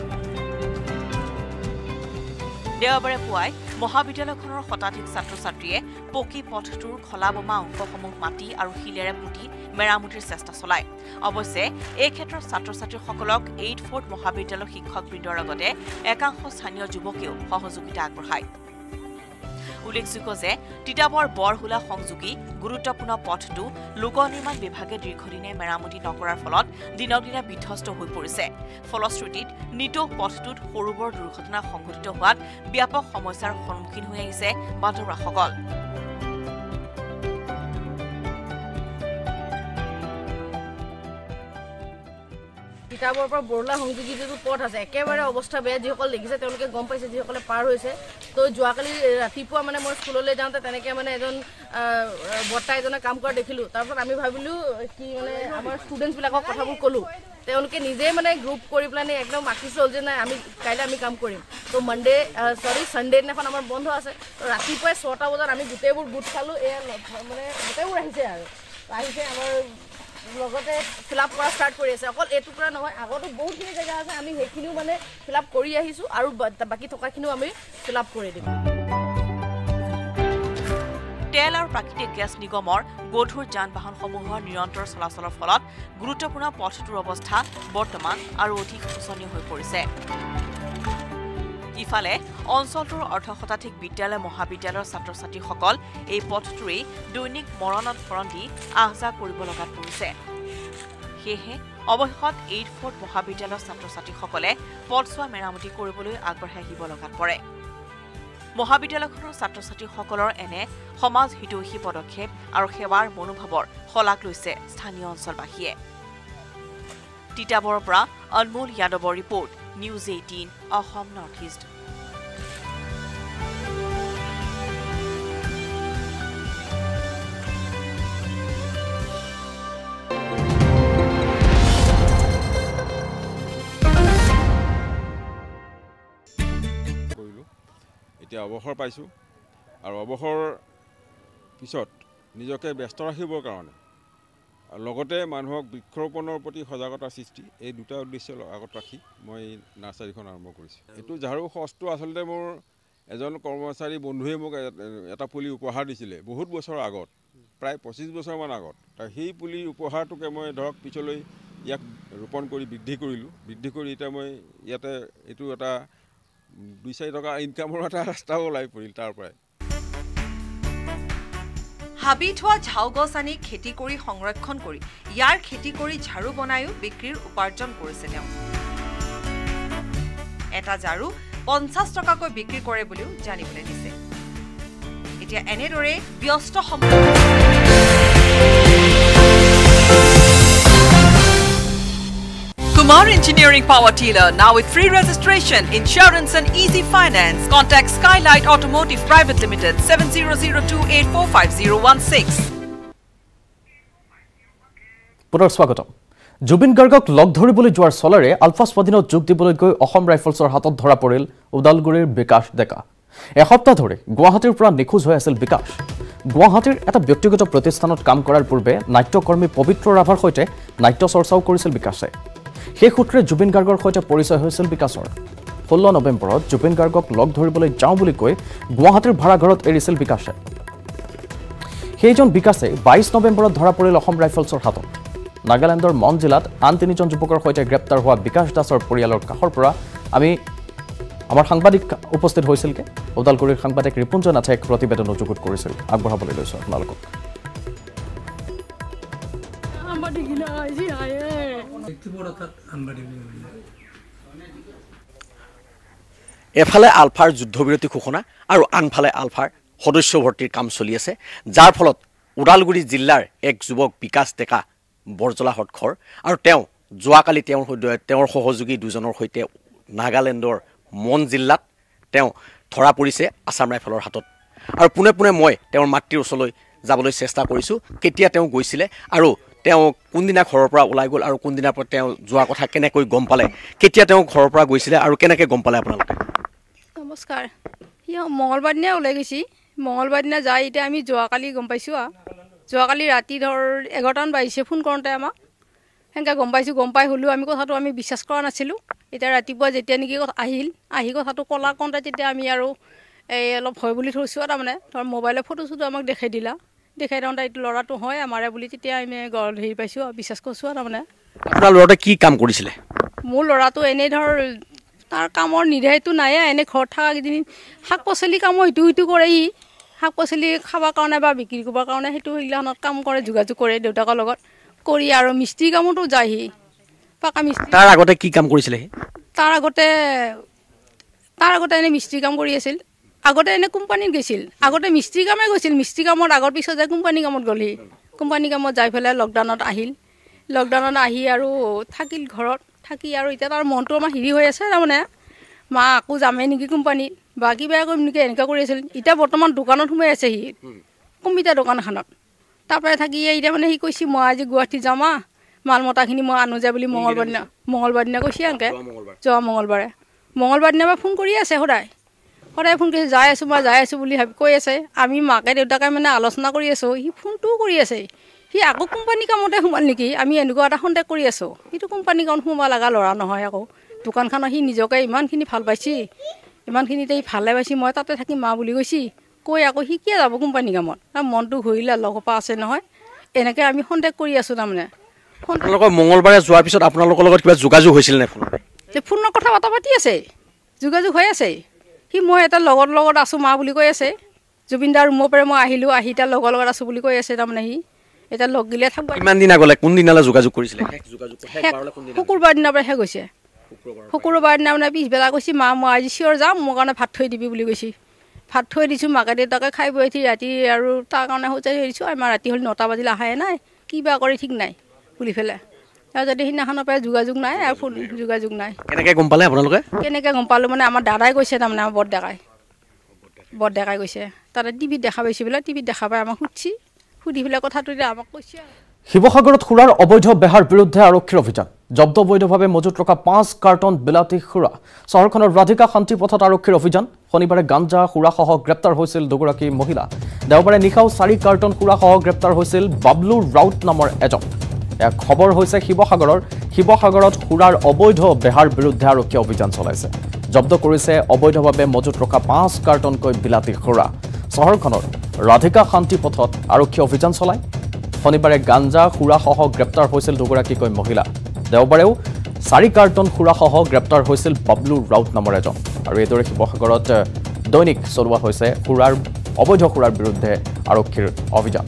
দেওবাৰে পুৱাই মহাবিদ্যালয়খনৰ শতাধিক ছাত্ৰ ছাত্ৰীয়ে পকী পথটোৰ খলা বোমা অংশসমূহ মাটি আৰু শিলেৰে পুতি মেৰামতিৰ চেষ্টা চলায় অৱশ্যে এই ক্ষেত্ৰত ছাত্ৰ ছাত্ৰীসকলক এইট ফ'ৰ্ড মহাবিদ্যালয়ৰ শিক্ষকবৃন্দৰ লগতে একাংশ স্থানীয় যুৱকেও সহযোগিতা আগবঢ়ায় উল্লেখযোগ্য যে তিতাবৰ বৰহুলা সংযোগী গুৰুত্বপূৰ্ণ পথটো লোক নিৰ্মাণ বিভাগে দীৰ্ঘদিনে মেৰামতি নকৰাৰ ফলত দিনক দিনে বিধ্বস্ত হৈ পৰিছে ফলশ্ৰুতিত নিতৌ পথটোত সৰু বৰ দুৰ্ঘটনা সংঘটিত হোৱাত ব্যাপক সমস্যাৰ সন্মুখীন হৈ আহিছে বাটৰুৱাসকল তিতাবৰ পৰা বৰলা সংযোগী যিটো পথ আছে একেবাৰে অৱস্থা বেয়া যিসকল দেখিছে তেওঁলোকে গম পাইছে যিসকলে পাৰ হৈছে তো যোৱাকালি ৰাতিপুৱা মানে মই স্কুললৈ যাওঁতে তেনেকৈ মানে এজন বৰ্তা এজনে কাম কৰা দেখিলোঁ তাৰপিছত আমি ভাবিলোঁ কি মানে আমাৰ ষ্টুডেণ্টছবিলাকক কথাবোৰ ক'লোঁ তেওঁলোকে নিজে মানে গ্ৰুপ কৰি পেলাই একদম মাখি চল যে নাই আমি কাইলৈ আমি কাম কৰিম তো মানডে সৰি ছানডে দিনাখন আমাৰ বন্ধ আছে তো ৰাতিপুৱাই ছটা বজাত আমি গোটেইবোৰ গোট খালোঁ এয়া মানে গোটেইবোৰ আহিছে আৰু আহিছে আমাৰ লগতে ফিল আপ কৰা ষ্টাৰ্ট কৰি আছে অকল এই টুকুৰা নহয় আগতো বহুতখিনি জেগা আছে আমি সেইখিনিও মানে ফিল আপ কৰি আহিছোঁ আৰু বাকী থকাখিনিও আমি ফিল আপ কৰি দিম তেল আৰু প্ৰাকৃতিক গেছ নিগমৰ গধুৰ যান বাহনসমূহৰ নিৰন্তৰ চলাচলৰ ফলত গুৰুত্বপূৰ্ণ পথটোৰ অৱস্থা বৰ্তমান আৰু অধিক শোচনীয় হৈ পৰিছে ইফালে অঞ্চলটোৰ অৰ্ধ শতাধিক বিদ্যালয় মহাবিদ্যালয়ৰ ছাত্ৰ ছাত্ৰীসকল এই পথটোৰেই দৈনিক মৰণত ফৰণ দি আহ যাহ কৰিব লগাত পৰিছে সেয়েহে অৱশেষত এইট ফ'ৰ্ট মহাবিদ্যালয়ৰ ছাত্ৰ ছাত্ৰীসকলে পথছোৱা মেৰামতি কৰিবলৈ আগবাঢ়ি আহিব লগাত পৰে মহাবিদ্যালয়খনৰ ছাত্ৰ ছাত্ৰীসকলৰ এনে সমাজ হিতৈষী পদক্ষেপ আৰু সেৱাৰ মনোভাৱৰ শলাগ লৈছে স্থানীয় অঞ্চলবাসীয়ে তিতাবৰৰ পৰা অনমোল যাদৱৰ report news eighteen Assam north east এতিয়া অৱসৰ পাইছোঁ আৰু অৱসৰ পিছত নিজকে ব্যস্ত ৰাখিবৰ কাৰণে লগতে মানুহক বৃক্ষৰোপণৰ প্ৰতি সজাগতা সৃষ্টি এই দুটা উদ্দেশ্য আগত ৰাখি মই নাৰ্চাৰীখন আৰম্ভ কৰিছোঁ এইটো ঝাৰু খৰচটো আচলতে মোৰ এজন কৰ্মচাৰী বন্ধুৱে মোক এটা পুলি উপহাৰ দিছিলে বহুত বছৰ আগত প্ৰায় পঁচিছ বছৰমান আগত তাৰ সেই পুলিৰ উপহাৰটোকে মই ধৰক পিছলৈ ইয়াক ৰোপণ কৰি বৃদ্ধি কৰিলোঁ বৃদ্ধি কৰি এতিয়া মই ইয়াতে এইটো এটা দুই চাৰি টকা ইনকামৰ এটা ৰাস্তাও ওলাই পৰিল তাৰ পৰাই হাবি থোৱা ঝাও গছ আনি খেতি কৰি সংৰক্ষণ কৰি ইয়াৰ খেতি কৰি ঝাৰু বনায়ো বিক্ৰীৰ উপাৰ্জন কৰিছে তেওঁ এটা ঝাৰু পঞ্চাছ টকাকৈ বিক্ৰী কৰে বুলিও জানিবলৈ দিছে এতিয়া এনেদৰে ব্যস্ত সময় Kumar Engineering Power Dealer now with free registration, insurance and easy finance. Contact Skylight Automotive Private Limited seven zero zero two eight four five zero one six. পুনৰ স্বাগতম জুবিন গাৰ্গক লগ ধৰিবলৈ যোৱাৰ চলৰে আলফা স্বাধীনত যোগ দিবলৈ গৈ অসম ৰাইফলছৰ হাতত ধৰা পৰিল ওদালগুৰিৰ বিকাশ ডেকা এসপ্তাহ ধৰি গুৱাহাটীৰ পৰা নিখোজ হৈ আছিল বিকাশ গুৱাহাটীৰ এটা ব্যক্তিগত প্ৰতিষ্ঠানত কাম কৰাৰ পূৰ্বে নাট্যকৰ্মী পবিত্ৰ ৰাভাৰ সৈতে নাট্য চৰ্চাও কৰিছিল বিকাশে সেই সূত্ৰে জুবিন গাৰ্গৰ সৈতে পৰিচয় হৈছিল বিকাশৰ ষোল্ল নৱেম্বৰত জুবিন গাৰ্গক লগ ধৰিবলৈ যাওঁ বুলি কৈ গুৱাহাটীৰ ভাড়াঘৰত এৰিছিল বিকাশে সেইজন বিকাশে বাইছ নৱেম্বৰত ধৰা পৰিল অসম ৰাইফলছৰ হাতত নাগালেণ্ডৰ মন জিলাত আন তিনিজন যুৱকৰ সৈতে গ্ৰেপ্তাৰ হোৱা বিকাশ দাসৰ পৰিয়ালৰ কাষৰ পৰা আমি আমাৰ সাংবাদিক উপস্থিত হৈছিলকে ওদালগুৰিৰ সাংবাদিক ৰিপুঞ্জ নাথে এক প্ৰতিবেদন যুগুত কৰিছিল আগবঢ়াবলৈ লৈছোঁ আপোনালোকক এফালে আলফাৰ যুদ্ধবিৰতি ঘোষণা আৰু আনফালে আলফাৰ সদস্য ভৰ্তিৰ কাম চলি আছে যাৰ ফলত ওদালগুৰি জিলাৰ এক যুৱক বিকাশ ডেকা বৰজলাহত ঘৰ আৰু তেওঁ যোৱাকালি তেওঁৰ তেওঁৰ সহযোগী দুজনৰ সৈতে নাগালেণ্ডৰ মন জিলাত তেওঁ ধৰা পৰিছে আছাম ৰাইফলৰ হাতত আৰু পুনে পুনে মই তেওঁৰ মাতৃৰ ওচৰলৈ যাবলৈ চেষ্টা কৰিছোঁ কেতিয়া তেওঁ গৈছিলে আৰু তেওঁ কোনদিনা ঘৰৰ পৰা ওলাই গ'ল আৰু কোনদিনাৰ পৰা তেওঁ যোৱা কথা কেনেকৈ গম পালে কেতিয়া তেওঁ ঘৰৰ পৰা গৈছিলে আৰু কেনেকৈ গম পালে আপোনালোকে নমস্কাৰ ইয়া মঙলবাৰ দিনা ওলাই গৈছি মঙলবাৰ দিনা যাই এতিয়া আমি যোৱাকালি গম পাইছোঁ আৰু যোৱাকালি ৰাতি ধৰ এঘাৰটামান বাজিছে ফোন কৰোঁতে আমাক সেনেকৈ গম পাইছোঁ গম পাই হ'লেও আমি কথাটো আমি বিশ্বাস কৰা নাছিলোঁ এতিয়া ৰাতিপুৱা যেতিয়া নেকি আহিল আহি কথাটো ক'লা কওঁতে তেতিয়া আমি আৰু এই অলপ ভয় বুলি থৈছোঁ আৰু তাৰমানে ধৰ মোবাইলৰ ফটো চটো আমাক দেখাই দিলা দেখাই দিওঁতে এইটো ল'ৰাটো হয় আমাৰে বুলি তেতিয়া আমি হেৰি পাইছোঁ আৰু বিশ্বাস কৰিছোঁ আৰু তাৰমানে আপোনাৰ ল'ৰাটোৱে কি কাম কৰিছিলে মোৰ ল'ৰাটো এনেই ধৰ তাৰ কামৰ নিৰ্ধাৰিতটো নাই এনেই ঘৰত থকা কেইদিন শাক পাচলি কামো ইটো সিটো কৰে ই শাক পাচলি খাবৰ কাৰণে বা বিক্ৰী কৰিবৰ কাৰণে সেইটো সেইগিলাখনত কাম কৰে যোগাযোগ কৰে দেউতাকৰ লগত কৰি আৰু মিস্ত্ৰী কামতো যায় সি পাকা মিস্ত্ৰী তাৰ আগতে কি কাম কৰিছিলে তাৰ আগতে তাৰ আগতে এনেই মিস্ত্ৰী কাম কৰি আছিল আগতে এনেই কোম্পানীত গৈছিল আগতে মিস্ত্ৰী কামে গৈছিল মিস্ত্ৰী কামত আগৰ পিছত যায় কোম্পানী কামত গ'লহি কোম্পানী কামত যাই পেলাই লকডাউনত আহিল লকডাউনত আহি আৰু থাকিল ঘৰত থাকি আৰু এতিয়া তাৰ মনটো আমাৰ হেৰি হৈ আছে তাৰমানে মা আকৌ যামেই নেকি কোম্পানীত বা কিবা কৰিম নেকি এনেকুৱা কৰি আছিল এতিয়া বৰ্তমান দোকানত সোমাই আছে সি কম্পিউটাৰ দোকান এখনত তাৰপৰাই থাকি এতিয়া মানে সি কৈছে মই আজি গুৱাহাটী যাম মাল মতাখিনি মই আনো যায় বুলি মঙলবাৰ দিনা মঙলবাৰ দিনা কৈছে এনেকৈ যোৱা মঙলবাৰে মঙলবাৰ দিনা ফোন কৰি আছে সদায় সদায় ফোন কৰিছে যাই আছোঁ মই যাই আছোঁ বুলি ভাবি কৈ আছে আমি মাকে দেউতাকে মানে আলোচনা কৰি আছোঁ সি ফোনটোও কৰি আছে সি আকৌ কোম্পানী কামতে সোমাল নেকি আমি এনেকুৱা এটা সন্দেহ কৰি আছোঁ সিটো কোম্পানী কামত সোমাব লগা ল'ৰা নহয় আকৌ দোকানখনত সি নিজকে ইমানখিনি ভাল পাইছে ইমানখিনিতে সি ভালে পাইছে মই তাতে থাকি মা বুলি কৈছে কৈ আকৌ সি কিয় যাব কোম্পানী কামত তাৰ মনটো ঘূৰিলে লগৰ পৰা আছে নহয় এনেকৈ আমি সন্দেহ কৰি আছোঁ তাৰমানে আপোনালোকৰ মঙলবাৰে যোৱাৰ পিছত আপোনালোকৰ লগত কিবা যোগাযোগ হৈছিল নে ফোন ফোনৰ কথা পতা পাতি আছে যোগাযোগ হৈ আছে সি মই এটা লগৰ লগত আছোঁ মা বুলি কৈ আছে জুবিনদাৰ ৰুমৰ পৰা মই আহিলোঁ আহি তাৰ লগৰ লগত আছোঁ বুলি কৈ আছে তাৰমানে সি এতিয়া লগ গিলে থাকিব কিমান দিন আগলে কোন দিনালৈ যোগাযোগ কৰিছিলে শুকুৰবাৰ দিনাৰ পৰাহে গৈছে শুকুৰবাৰ দিনা মানে পিছবেলা কৈছে মা মই আজি চিঞৰ যাম মোৰ কাৰণে ভাত থৈ দিবি বুলি কৈছে ভাত থৈ দিছোঁ মাকে দেউতাকে খাই বৈ উঠি ৰাতি আৰু তাৰ কাৰণে সজাই থৈ দিছোঁ আমাৰ ৰাতি হ'ল নটা বাজিলে আহাই নাই কিবা কৰি ঠিক নাই বুলি পেলাই আৰু যদি সিদিনাখনৰ পৰাই যোগাযোগ নাই আৰু ফোন যোগাযোগ নাই কেনেকৈ গম পালে আপোনালোকে কেনেকৈ গম পালোঁ মানে আমাৰ দাদাই কৈছে তাৰমানে আমাৰ বৰডেকাই বৰডেকাই কৈছে তাতে টিভিত দেখা পাইছে বোলে টিভিত দেখা পাই আমাক সুধছি সুধি পেলাই কথাটো এতিয়া আমাক কৈছে শিৱসাগৰত সুৰাৰ অবৈধ বেহাৰ বিৰুদ্ধে আৰক্ষীৰ অভিযান জব্দ বৈধভাৱে মজুত ৰখা পাঁচ কাৰ্টন বিলাতী সুৰা চহৰখনৰ ৰাধিকা শান্তি পথত আৰক্ষীৰ অভিযান শনিবাৰে গাঞ্জা সুৰাসহ গ্ৰেপ্তাৰ হৈছিল দুগৰাকী মহিলা দেওবাৰে নিশাও চাৰি কাৰ্টন সুৰাসহ গ্ৰেপ্তাৰ হৈছিল বাবলু ৰাউত নামৰ এজন এক খবৰ হৈছে শিৱসাগৰৰ শিৱসাগৰত সুৰাৰ অবৈধ বেহাৰ বিৰুদ্ধে আৰক্ষীয়ে অভিযান চলাইছে জব্দ কৰিছে অবৈধভাৱে মজুত ৰখা পাঁচ কাৰ্টনকৈ বিলাতী সুৰা চহৰখনৰ ৰাধিকা শান্তি পথত আৰক্ষীয়ে অভিযান চলায় শনিবাৰে গাঞ্জা সুৰাসহ গ্ৰেপ্তাৰ হৈছিল দুগৰাকীকৈ মহিলা দেওবাৰেও চাৰি কাৰ্টন সুৰাসহ গ্ৰেপ্তাৰ হৈছিল বাবলু ৰাউত নামৰ এজন আৰু এইদৰে শিৱসাগৰত দৈনিক চলোৱা হৈছে সুৰাৰ অবৈধ সুৰাৰ বিৰুদ্ধে আৰক্ষীৰ অভিযান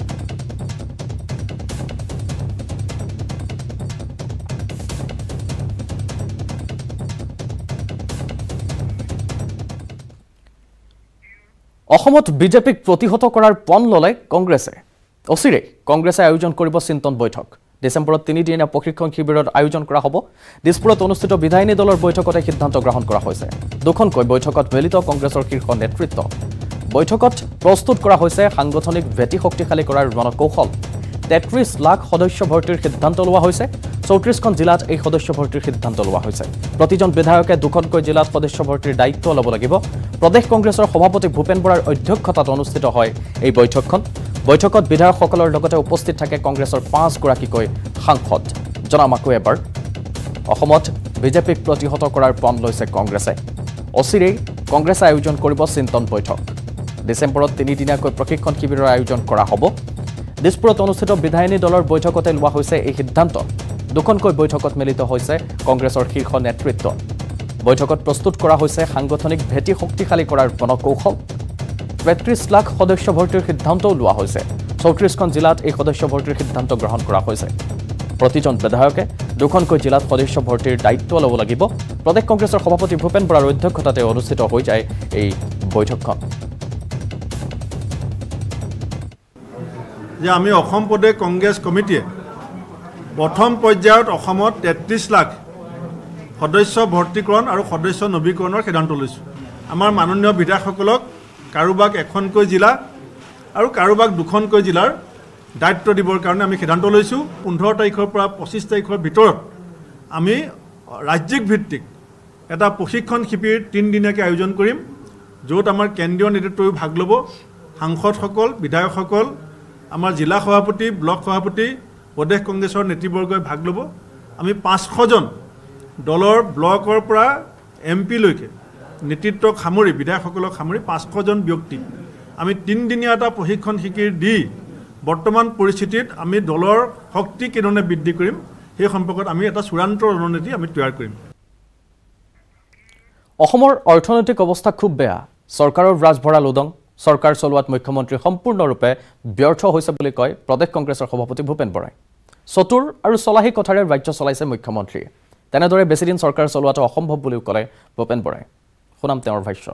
অসমত বিজেপিক প্ৰতিহত কৰাৰ পণ ললে কংগ্ৰেছে অচিৰে কংগ্ৰেছে আয়োজন কৰিব চিন্তন বৈঠক ডিচেম্বৰত তিনিদিনীয়া প্ৰশিক্ষণ শিবিৰৰ আয়োজন কৰা হ'ব দিছপুৰত অনুষ্ঠিত বিধায়িনী দলৰ বৈঠকতে সিদ্ধান্ত গ্ৰহণ কৰা হৈছে দুখনকৈ বৈঠকত মিলিত কংগ্ৰেছৰ শীৰ্ষ নেতৃত্ব বৈঠকত প্ৰস্তুত কৰা হৈছে সাংগঠনিক ভেটি শক্তিশালী কৰাৰ ৰণকৌশল তেত্ৰিশ লাখ সদস্য ভৰ্তিৰ সিদ্ধান্ত লোৱা হৈছে চৌত্ৰিশখন জিলাত এই সদস্য ভৰ্তিৰ সিদ্ধান্ত লোৱা হৈছে প্ৰতিজন বিধায়কে দুখনকৈ জিলাত সদস্য ভৰ্তিৰ দায়িত্ব ল'ব লাগিব প্ৰদেশ কংগ্ৰেছৰ সভাপতি ভূপেন বৰাৰ অধ্যক্ষতাত অনুষ্ঠিত হয় এই বৈঠকখন বৈঠকত বিধায়কসকলৰ লগতে উপস্থিত থাকে কংগ্ৰেছৰ পাঁচগৰাকীকৈ সাংসদ জনাম আকৌ এবাৰ অসমত বিজেপিক প্ৰতিহত কৰাৰ পণ লৈছে কংগ্ৰেছে অচিৰেই কংগ্ৰেছে আয়োজন কৰিব চিন্তন বৈঠক ডিচেম্বৰত তিনিদিনীয়াকৈ প্ৰশিক্ষণ শিবিৰৰ আয়োজন কৰা হ'ব দিছপুৰত অনুষ্ঠিত বিধায়িনী দলৰ বৈঠকতে লোৱা হৈছে এই সিদ্ধান্ত দুখনকৈ বৈঠকত মিলিত হৈছে কংগ্ৰেছৰ শীৰ্ষ নেতৃত্ব বৈঠকত প্ৰস্তুত কৰা হৈছে সাংগঠনিক ভেটি শক্তিশালী কৰাৰ ৰণকৌশল তেত্ৰিশ লাখ সদস্য ভৰ্তিৰ সিদ্ধান্তও লোৱা হৈছে চৌত্ৰিশখন জিলাত এই সদস্য ভৰ্তিৰ সিদ্ধান্ত গ্ৰহণ কৰা হৈছে প্ৰতিজন বিধায়কে দুখনকৈ জিলাত সদস্য ভৰ্তিৰ দায়িত্ব ল'ব লাগিব প্ৰদেশ কংগ্ৰেছৰ সভাপতি ভূপেন বৰাৰ অধ্যক্ষতাতে অনুষ্ঠিত হৈ যায় এই বৈঠকখন যে আমি অসম প্ৰদেশ কংগ্ৰেছ কমিটিয়ে প্ৰথম পৰ্যায়ত অসমত তেত্ৰিশ লাখ সদস্য ভৰ্তিকৰণ আৰু সদস্য নৱীকৰণৰ সিদ্ধান্ত লৈছোঁ আমাৰ মাননীয় বিধায়কসকলক কাৰোবাক এখনকৈ জিলা আৰু কাৰোবাক দুখনকৈ জিলাৰ দায়িত্ব দিবৰ কাৰণে আমি সিদ্ধান্ত লৈছোঁ পোন্ধৰ তাৰিখৰ পৰা পঁচিছ তাৰিখৰ ভিতৰত আমি ৰাজ্যিক ভিত্তিক এটা প্ৰশিক্ষণ শিবিৰ তিনিদিনীয়াকৈ আয়োজন কৰিম য'ত আমাৰ কেন্দ্ৰীয় নেতৃত্বই ভাগ ল'ব সাংসদসকল বিধায়কসকল আমাৰ জিলা সভাপতি ব্লক সভাপতি প্ৰদেশ কংগ্ৰেছৰ নেতৃবৰ্গই ভাগ ল'ব আমি পাঁচশজন দলৰ ব্লকৰ পৰা এম পিলৈকে নেতৃত্বক সামৰি বিধায়কসকলক সামৰি পাঁচশজন ব্যক্তি আমি তিনিদিনীয়া এটা প্ৰশিক্ষণ শিবিৰ দি বৰ্তমান পৰিস্থিতিত আমি দলৰ শক্তি কেনেধৰণে বৃদ্ধি কৰিম সেই সম্পৰ্কত আমি এটা চূড়ান্ত ৰণনীতি আমি তৈয়াৰ কৰিম অসমৰ অৰ্থনৈতিক অৱস্থা খুব বেয়া চৰকাৰৰ ৰাজভঁৰাল উদং চৰকাৰ চলোৱাত মুখ্যমন্ত্ৰী সম্পূৰ্ণৰূপে ব্যৰ্থ হৈছে বুলি কয় প্ৰদেশ কংগ্ৰেছৰ সভাপতি ভূপেন বৰাই চতুৰ আৰু চলাহী কথাৰে ৰাজ্য চলাইছে মুখ্যমন্ত্ৰীয়ে তেনেদৰে বেছিদিন চৰকাৰ চলোৱাটো অসম্ভৱ বুলিও ক'লে ভূপেন বৰাই শুনাম তেওঁৰ ভাষ্য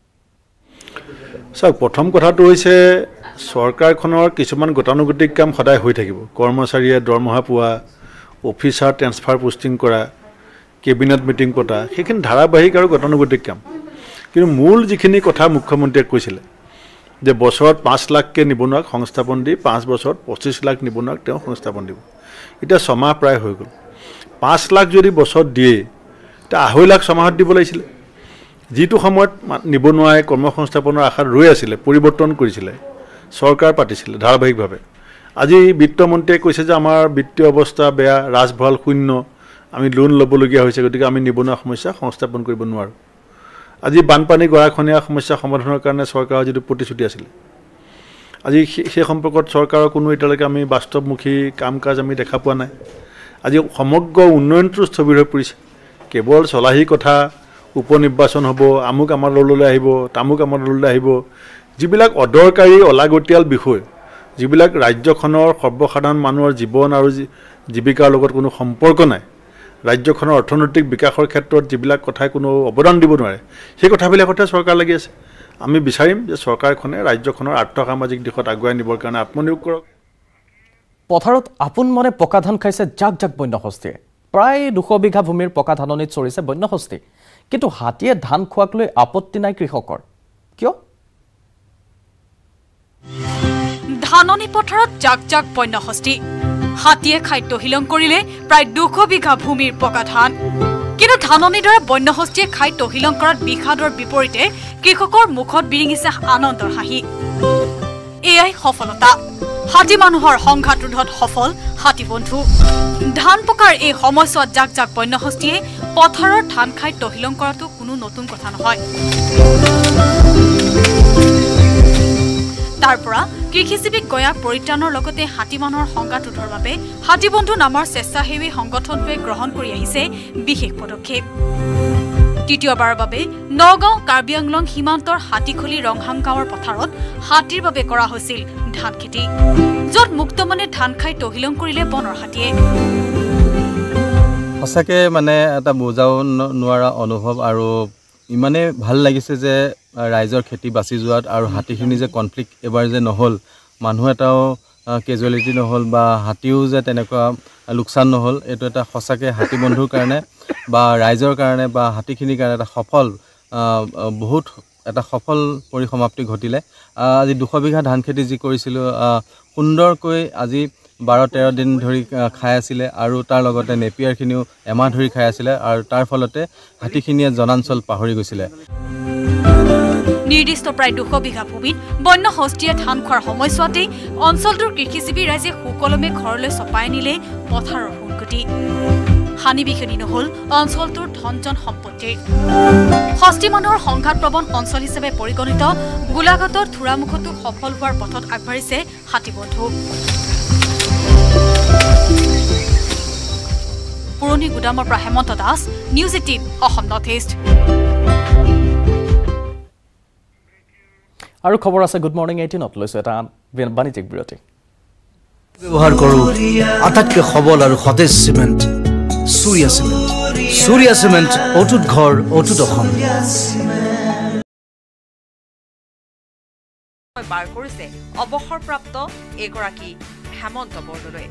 চাওক প্ৰথম কথাটো হৈছে চৰকাৰখনৰ কিছুমান গতানুগতিক কাম সদায় হৈ থাকিব কৰ্মচাৰীয়ে দৰমহা পোৱা অফিচাৰ ট্ৰেন্সফাৰ পোষ্টিং কৰা কেবিনেট মিটিং পতা সেইখিনি ধাৰাবাহিক আৰু গতানুগতিক কাম কিন্তু মূল যিখিনি কথা মুখ্যমন্ত্ৰীয়ে কৈছিলে যে বছৰত পাঁচ লাখকে নিবনুৱাক সংস্থাপন দি পাঁচ বছৰত পঁচিছ লাখ নিবনুৱাক তেওঁ সংস্থাপন দিব এতিয়া ছমাহ প্ৰায় হৈ গ'ল পাঁচ লাখ যদি বছৰত দিয়ে এতিয়া আঢ়ৈ লাখ ছমাহত দিব লাগিছিলে যিটো সময়ত নিবনুৱাই কৰ্মসংস্থাপনৰ আশাত ৰৈ আছিলে পৰিৱৰ্তন কৰিছিলে চৰকাৰ পাতিছিলে ধাৰাবাহিকভাৱে আজি বিত্তমন্ত্ৰীয়ে কৈছে যে আমাৰ বিত্তীয় অৱস্থা বেয়া ৰাজভঁৰাল শূন্য আমি লোন ল'বলগীয়া হৈছে গতিকে আমি নিবনুৱা সমস্যা সংস্থাপন কৰিব নোৱাৰোঁ আজি বানপানী গৰাখহনীয়া সমস্যা সমাধানৰ কাৰণে চৰকাৰৰ যিটো প্ৰতিশ্ৰুতি আছিলে আজি সেই সম্পৰ্কত চৰকাৰৰ কোনো এতিয়ালৈকে আমি বাস্তৱমুখী কাম কাজ আমি দেখা পোৱা নাই আজি সমগ্ৰ উন্নয়নটো স্থবিৰ হৈ পৰিছে কেৱল চলাহী কথা উপ নিৰ্বাচন হ'ব আমুক আমাৰ দললৈ আহিব তামুক আমাৰ দললৈ আহিব যিবিলাক অদৰকাৰী অলাগতিয়াল বিষয় যিবিলাক ৰাজ্যখনৰ সৰ্বসাধাৰণ মানুহৰ জীৱন আৰু জীৱিকাৰ লগত কোনো সম্পৰ্ক নাই ৰাজ্যখনৰ অৰ্থনৈতিক বিকাশৰ ক্ষেত্ৰত যিবিলাক কথাই কোনো অৱদান দিব নোৱাৰে সেই কথাবিলাকতে চৰকাৰ লাগি আছে আমি বিচাৰিম যে চৰকাৰখনে ৰাজ্যখনৰ আৰ্থসামাজিক দিশত আগুৱাই নিবৰ কাৰণে আত্মনিয়োগ কৰক পথাৰত আপোন মনে পকা ধান খাইছে জাক জাক বন্যহস্তীয়ে প্ৰায় দুশ বিঘা ভূমিৰ পকা ধাননিত চৰিছে বন্যহস্তি কিন্তু হাতীয়ে ধান খোৱাক লৈ আপত্তি নাই কৃষকৰ কিয় ধাননি পথাৰত জাক জাক বন্যহস্তি হাতীয়ে খাদ্য হিলং কৰিলে প্ৰায় দুশ বিঘা ভূমিৰ পকা ধান কিন্তু ধাননিৰ দৰে বন্যহস্তিয়ে খাদ্য হিলং কৰাত বিষাদৰ বিপৰীতে কৃষকৰ মুখত বিৰিঙিছে আনন্দৰ হাঁহি এয়াই সফলতা হাতী মানুহৰ সংঘাত ৰোধত সফল হাতী বন্ধু ধান পকাৰ এই সময়ছোৱাত জাক জাক বন্যহস্তিয়ে পথাৰৰ ধান খাই তহিলং কৰাটো কোনো নতুন কথা নহয় তাৰপৰা কৃষিজীৱিক গয়াক পৰিত্ৰাণৰ লগতে হাতী মানুহৰ সংঘাত ৰোধৰ বাবে হাতী বন্ধু নামৰ স্বেচ্ছাসেৱী সংগঠনটোৱে গ্ৰহণ কৰি আহিছে বিশেষ পদক্ষেপ তৃতীয়বাৰৰ বাবে নগাঁও কাৰ্বি আংলং সীমান্তৰ হাতীখলি ৰংহাম গাঁৱৰ পথাৰত হাতীৰ বাবে কৰা হৈছিল ধান খেতি য'ত মুক্তমনে ধান খাই তহিলং কৰিলে বনৰ হাতীয়ে সঁচাকে মানে এটা বুজাব নোৱাৰা অনুভৱ আৰু ইমানে ভাল লাগিছে যে ৰাইজৰ খেতি বাছি যোৱাত আৰু হাতীখিনি যে কনফ্লিক্ট এবাৰ যে নহ'ল মানুহ এটাও কেজুৱেলিটি নহ'ল বা হাতীও যে তেনেকুৱা লোকচান নহ'ল এইটো এটা সঁচাকে হাতী বন্ধুৰ কাৰণে বা ৰাইজৰ কাৰণে বা হাতীখিনিৰ কাৰণে এটা সফল বহুত এটা সফল পৰিসমাপ্তি ঘটিলে আজি দুশ বিঘা ধান খেতি যি কৰিছিলোঁ সুন্দৰকৈ আজি বাৰ তেৰ দিন ধৰি খাই আছিলে আৰু তাৰ লগতে নেপিয়াৰখিনিও এমাহ ধৰি খাই আছিলে আৰু তাৰ ফলতে হাতীখিনিয়ে জনাঞ্চল পাহৰি গৈছিলে নিৰ্দিষ্ট প্ৰায় দুশ বিঘা ভূমিত বন্য হস্তীয়ে ধান খোৱাৰ সময়ছোৱাতেই অঞ্চলটোৰ কৃষিজীৱী ৰাইজে সুকলমে ঘৰলৈ চপাই নিলে পথাৰৰ সোণগুটি হানি বিঘিনি নহল অঞ্চলটোৰ ধনজন সম্পত্তিৰ হস্তি মানুহৰ সংঘাতপ্ৰবণ অঞ্চল হিচাপে পৰিগণিত গোলাঘাটৰ থোৰামুখতো সফল হোৱাৰ পথত আগবাঢ়িছে হাতী বন্ধু পুৰণি গুদামৰ পৰা Hemanta Das news eighteen Assam north east আৰু খবৰ আছে গুড মৰ্নিং এইটিনত লৈছো এটা বাণিজ্যিক বিৰতি ব্যৱহাৰ কৰোঁ আটাইতকৈ সবল আৰু সতেজ cement Surya cement Surya cement অটুট ঘৰ অটুট অসম বাৰ কৰিছে অৱসৰপ্ৰাপ্ত এগৰাকী হেমন্ত বৰদলৈ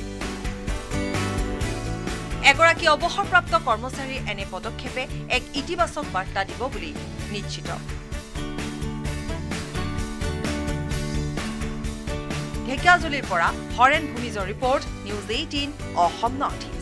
এগৰাকী অৱসৰপ্ৰাপ্ত কৰ্মচাৰীৰ এনে পদক্ষেপে এক ইতিবাচক বাৰ্তা দিব বুলি নিশ্চিত ঢেকিয়াজুলিৰ পৰা হৰেণ ভূমিজৰ report news eighteen Assam north